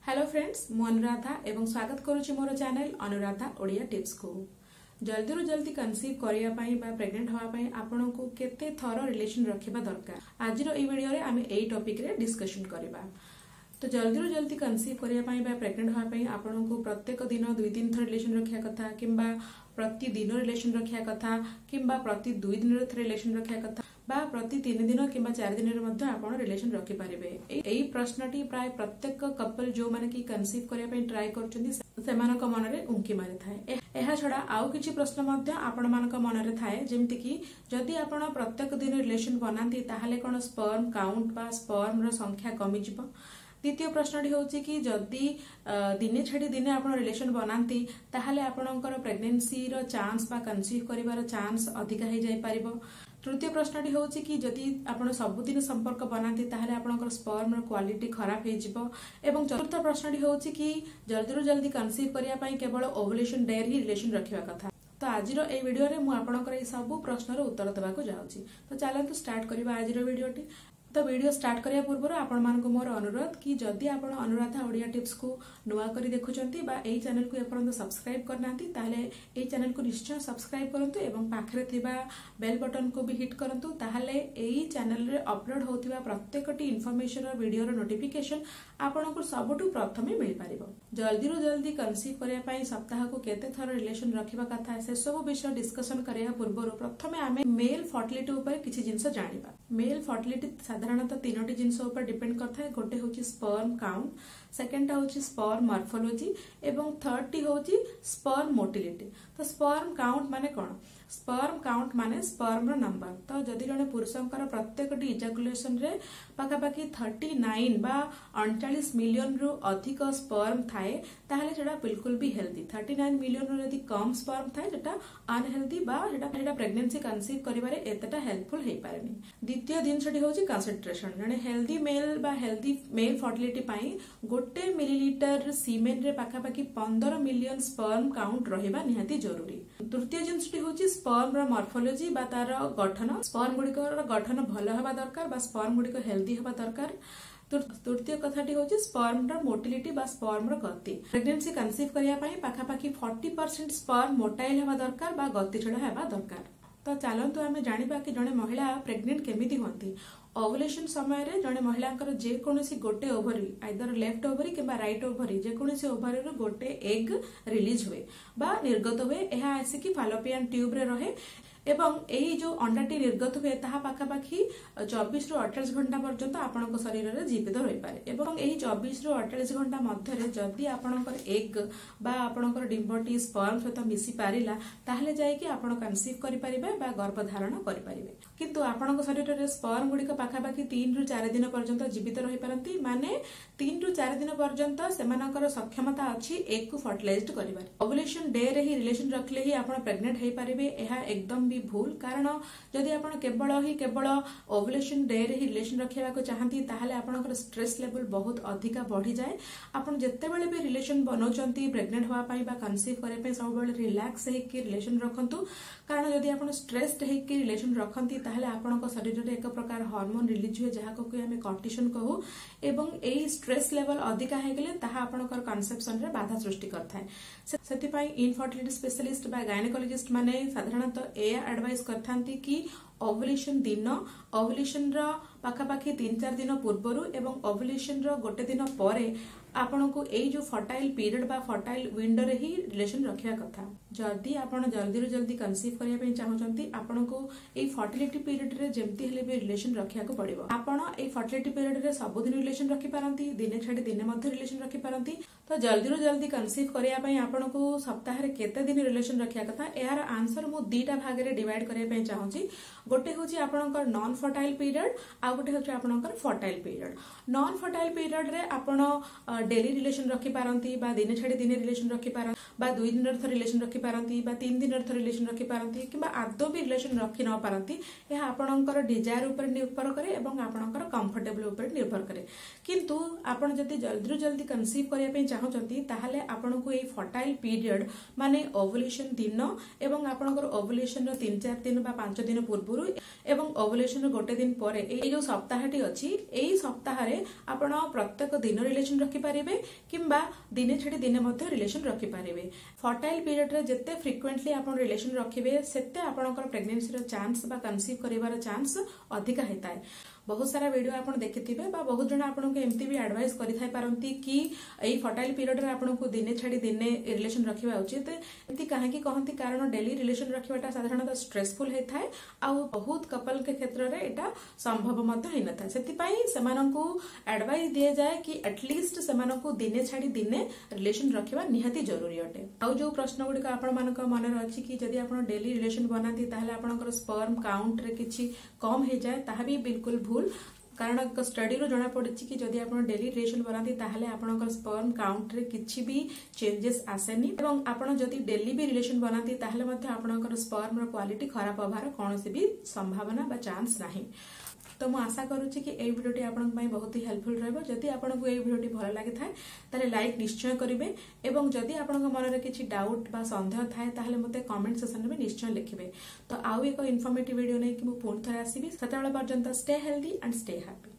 Hello friends मु अनुराधा एवं स्वागत करुच्ची मोर चैनल अनुराधा ओडिया टिप्स को। जल्दी रु जल्दी कंसीव करिया पई बा प्रेग्नेंट होवा पई आपन को केते थरो रिलेशन रखिबा दरकार आज रो ई वीडियो रे आमे एई टॉपिक रे डिस्कशन करबा। तो जल्दी रु जल्दी कंसीव करिया पई बा प्रेग्नेंट होवा पई आपन को प्रत्येक दिन 2-3 थर रिलेशन रखिया कथा किंबा प्रति दिन रिलेशन रखिया कथा किंबा प्रति 2 दिन रे रिलेशन रखिया कथा बा प्रति 3 दिन किंबा 4 दिन रे मध्ये आपण रिलेशन रखि पारिबे। एई प्रश्नटी प्राय प्रत्येक कपल जो माने की कंसीव करिया पई ट्राई करचंदी सेमानक मन रे उंकी मारे थाए। एहा छडा आउ किछि प्रश्न मध्ये आपण मानक मन रे थाए जेमति की जदि आपण प्रत्येक दिन रिलेशन बनांती ताहाले कोन स्पर्म काउंट बा स्पर्म रो संख्या कमी जिवो। द्वितीय प्रश्नटी होची कि जदि दिने छाड़ी दिने आपण रिलेशन बनांती ताहाले आपणकर प्रेगनेंसी रो चांस बा कंसीव करिवार चांस अधिका हे जाय पारिबो। तृतीय प्रश्नटी होची कि जदि आपण सबुदिन संपर्क बनांती ताहाले आपणकर स्पर्म रो क्वालिटी खराब हे जिवो। एवं चतुर्थ प्रश्नटी होची कि जल्दी रु जल्दी कंसीव करिया पई केवल ओवुलेशन डे ही रिलेशन रखिवा कथा। तो आज ए वीडियो रे मु आपणकर ए सब प्रश्नर उत्तर देबाको जाउची। तो चलंतु स्टार्ट करिबा आज वीडियोटी। तो वीडियो स्टार्ट करिया पूर्व आपण मानको मोर अनुरोध कि जदि आपण अनुराधा ओडिया टिप्स को नुआ करी देखुचंती बा एई चैनल को एपर्यंत सब्सक्राइब करनांती ताहले एई चैनल को निश्चय सब्सक्राइब करंतु एवं पाखरे थिबा बेल बटन को भी हिट करंतु ताहले एई चैनल रे अपलोड होतिबा प्रत्येकटी इन्फॉर्मेशन और वीडियो रो नोटिफिकेशन आपण को सबटु प्रथमे मिल पारिबो। जल्दी रु जल्दी कंसीव करिया पई सप्ताह को केते थर रिलेशन रखिबा कथा से सब विषय डिस्कशन करिया पूर्व प्रथमे आमे मेल फर्टिलिटी ऊपर किछि जिंस जानिबा। मेल फर्टिलिटी साधारणतः 3टी जिंस ऊपर डिपेंड करता है। गोटे होची स्पर्म काउंट, सेकेंड होची स्पर्म मॉर्फोलॉजी एवं थर्ड टी होची स्पर्म मोटिलिटी। तो स्पर्म काउंट माने कोन? स्पर्म काउंट माने स्पर्म रो नंबर। तो जदि जने पुरुषंकर प्रत्येकटी इजाकुलेशन रे पाखापाखी 39 बा 39 मिलियन रु अधिक स्पर्म थाए ताहले सेटा बिल्कुल भी हेल्दी। 39 मिलियन रु यदि कम स्पर्म थाए सेटा अनहेल्दी बा सेटा प्रेगनेंसी कंसीव करिवारे एतटा हेल्पफुल हे पारेनी। द्वितीय जिंसटी होची कंसंट्रेशन। जने हेल्दी मेल बा हेल्दी मेल फर्टिलिटी पई गोटे मिलीलीटर सीमेन रे पाखापाखी 15 मिलियन स्पर्म काउंट रहिबा निहाती जरूरी। तृतीय जिंसटी होची स्पर्म रो मॉर्फोलॉजी बा तार गठन। स्पर्म गुडिकर गठन भलो हबा दरकार बा स्पर्म गुडिक हेल्दी हबा दरकार। तृतीय कथाटी होची स्पर्म रो मोटिलिटी बा स्पर्म रो गति। प्रेगनेंसी कंसीव करिया पई पाखापाखी 40% स्पर्म मोटाइल हबा दरकार बा गतिशील हबा दरकार। तो चलंतु आमे जानिबा कि जने महिला प्रेग्नेंट केमिति होंती। ओवुलेशन समय रे जने महिलांकर जे कोनोसी गोटे ओवरी आइदर लेफ्ट ओवरी किबा राइट ओवरी जे कोनोसी ओवरी रो गोटे एग रिलीज हुए बा निर्गत हुए। एहा आसी कि फालोपियन ट्यूब रे रहे एवं एही जो अंडाटी निर्गत हुए ताहा पाखापाखी 24 रु 48 घंटा पर्यंत आपणक शरीर रे जीवित रहि पारे। एवं एही 24 रु 48 घंटा मध्य रे जदि आपणकर एग बा आपणकर डिंबटी स्पर्म सहित मिसी पारिला ताहले जाय कि आपण कंसीव करि परिबे बा गर्भ धारण करि परिबे। किंतु आपणक शरीर रे स्पर्म गुडी पाखापाखी 3 रु 4 दिन पर्यंत जीवित रहि पारंती। माने 3 रु 4 दिन पर्यंत सेमानकर सक्षमता अछि एग को फर्टिलाइज्ड करिबार। ओवुलेशन डे रे ही रिलेशन रखले ही आपण प्रेग्नेंट हे पारिबे। एहा एकदम भूल। कारण जदि आपण केवल ओवुलेशन डे रे ही रिलेशन रखिया को चाहती ताहले आपनकर स्ट्रेस लेवल बहुत अधिका बढ़ी जाए। आपण जत्ते बेले भी रिलेशन बनौचंती प्रेग्नेंट होवा पई बा कंसीव करे पे सब बेले रिलैक्स हे कि रिलेशन रखंतु। कारण जदि आपण स्ट्रेस्ड हे कि रिलेशन रखंती ताहले आपनक शरीर रे एक प्रकार हार्मोन रिलीज हुए जहा को हमें कॉर्टिसोन कहू। एवं एई स्ट्रेस लेवल अधिका हे गेले ताहा आपनकर कंसेप्शन रे बाधा सृष्टि करथाय। सेति पई इनफर्टिलिटी स्पेशलिस्ट बा गायनेकोलॉजिस्ट माने साधारणतः ए एडवाइस करथांती कि ओवुलेशन दिन ओवुलेशन रो पाखापाखी 3-4 दिन पूर्वरु एवं ओवुलेशन रो गोटे दिन परे आपण को एई जो फर्टाइल पीरियड बा फर्टाइल विंडो रे ही रिलेशन रखिया कथा। जदि आपण जल्दी रु जल्दी कंसीव करिया पे चाहउचंती आपण को एई फर्टिलिटी पीरियड रे जेमती हेले भी रिलेशन रखिया को पड़िबो। आपण एई फर्टिलिटी पीरियड रे सब दिन रिलेशन रखि पारंती, दिने छाडी दिने मध्ये रिलेशन रखि पारंती। तो जल्दी रु जल्दी कंसीव करिया पे आपण को सप्ताह रे केते दिन रिलेशन रखिया कथा एहार आंसर मु दुईटा भाग रे डिवाइड करिया पे चाहूची। गोटे होची आपणकर नॉन फर्टाइल पीरियड आ गोटे होची आपणकर fertile period. Non fertile period रे आपण डेली रिलेशन रखि पारंती बा दिने छाडी दिने रिलेशन रखि पारंती बा 2 दिन रे रिलेशन रखि पारंती बा 3 दिन रे रिलेशन रखि पारंती किबा आदो भी रिलेशन रखि न पारंती। एहा आपणकर डिजायर ऊपर निर्भर करे एवं आपणकर कंफर्टेबल ऊपर निर्भर करे। किंतु आपण जति जल्दी रु जल्दी कंसीव करिया पे चाहउचंती ताहाले आपण को ए फर्टाइल पीरियड माने ओवुलेशन दिन एवं आपणकर ओवुलेशन रो 3-4 दिन बा 5 दिन पूर्वरु एवं ओवुलेशन रो 1 दिन परे ए जो सप्ताहटी अछि एई सप्ताह रे आपण प्रत्येक दिन रिलेशन रखि पारिबे किंबा दिने छाड़ी दिने मध्य रिलेशन रखि पारिबे। फर्टाइल पीरियड रे जते फ्रिक्वेंटली आपण रिलेशन रखिबे सेते आपणकर प्रेगनेंसी रो चांस बा कंसीव करिवार चांस अधिक हेताय। बहुत सारा वीडियो आपण देखिथिबे बा बहुत जण आपनको एमती भी एडवाइस करिथाय पारंती कि एई फर्टाइल पीरियड रे आपनको दिने छाड़ी दिने रिलेशन रखिबा उचित। एमती काहे कि कहंती कारण डेली रिलेशन रखिबाटा साधारणतः स्ट्रेसफुल हेथाय आ बहुत कपल के क्षेत्र रे एटा संभव मध्य हेन था। सेति पई सेमानंकु एडवाइस दिए जाए कि एटलीस्ट सेमानंकु दिने छाड़ी दिने रिलेशन रखिबा निहाती जरूरी अटे। आ जो प्रश्न गुडी आपण मानक मन रे अछि कि जदि आपण डेली रिलेशन बनाती ताहले आपणकर स्पर्म काउंट रे किछि कम हे जाए ताहा भी बिल्कुल भूल। कारण स्टडी रो जना पड़ी कि जदि आपण डेली रिलेशन बनाती ताहले आपणकर स्पर्म काउंट रे किछि भी चेंजेस आसेनी एवं आपण जदि डेली भी रिलेशन बनाती ताहले मध्ये आपणकर स्पर्म रो क्वालिटी खराब होबार कोनोसी भी संभावना बा चांस नाही। तो मु आशा करूची कि एई वीडियोटी आपन पई बहुत ही हेल्पफुल रहबो। जदि आपनको एई वीडियोटी भल लागि थाए ताले लाइक निश्चय करिवे एवं जदि आपनको मन रे किछि डाउट बा संदेह थाए ताले मते कमेंट सेक्शन में निश्चय लिखिबे। तो आउ एक इन्फॉर्मेटिव वीडियो नै कि मु पुन थरा आसीबी। सतेबेला पर्यंत stay healthy and stay happy.